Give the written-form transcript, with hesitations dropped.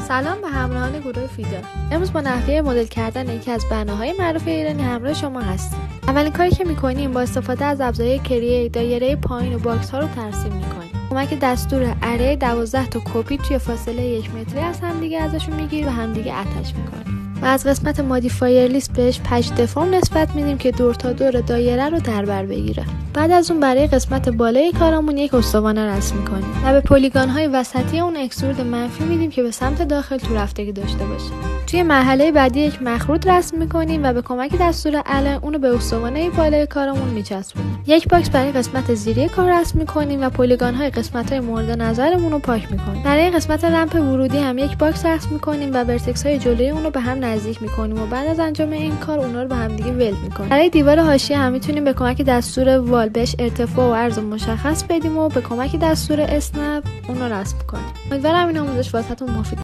سلام به همراهان گروه فیدا. امروز با نحوه مدل کردن یکی از بناهای معروف ایرانی همراه شما هستیم. اولین کاری که می‌کنیم با استفاده از ابزار کریه دایره پایین و باکس ها رو ترسیم می‌کنیم. کمک دستور اره 12 تا کپی توی فاصله 1 متری از همدیگه ازشون می‌گیریم و همدیگه اتچ می‌کنیم. و از قسمت مودیفایر لیست بهش پچ دفرم نسبت میدیم که دور تا دور دایره رو در بر بگیره. بعد از اون برای قسمت بالای کارمون یک استوانه رسم می‌کنیم و به پلیگان های وسطی اون اکسترود منفی میدیم که به سمت داخل تو رفتگی داشته باشه. توی مرحله بعدی یک مخروط رسم می‌کنیم و به کمک دستور ال اون رو به استوانه بالای کارمون میچسبونیم. یک باکس برای قسمت زیری کار رسم می‌کنیم و پلیگان های قسمت های مورد نظرمون رو پاک می‌کنیم. برای قسمت لمپ ورودی هم یک باکس رسم می‌کنیم و ورتکس های جلوی اون رو به هم نزدیک می‌کنیم و بعد از انجام این کار اونها رو به هم دیگه ول می‌کنیم. برای دیوار حاشیه هم می‌تونیم به کمک دستور وال بهش ارتفاع و عرض مشخص بدیم و به کمک دستور اسنپ اون رو رسم کنیم. امیدوارم این آموزش واسهتون مفید